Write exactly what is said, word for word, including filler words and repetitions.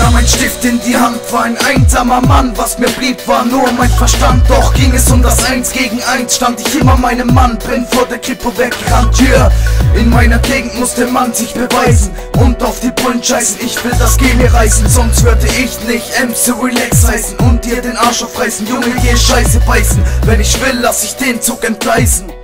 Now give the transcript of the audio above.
nahm ein Stift in die Hand, war ein einsamer Mann. Was mir blieb, war nur mein Verstand. Doch ging es um das Eins gegen Eins, stand ich immer meinem Mann, bin vor der Kripo weggerannt. Yeah. In meiner Gegend muss der Mann sich beweisen und auf die Bullen scheißen. Ich will das G mir reißen, sonst würde ich nicht M C Relax heißen und dir den Arsch aufreißen. Junge, geh Scheiße beißen, wenn ich will, lass ich den Zug entgleisen.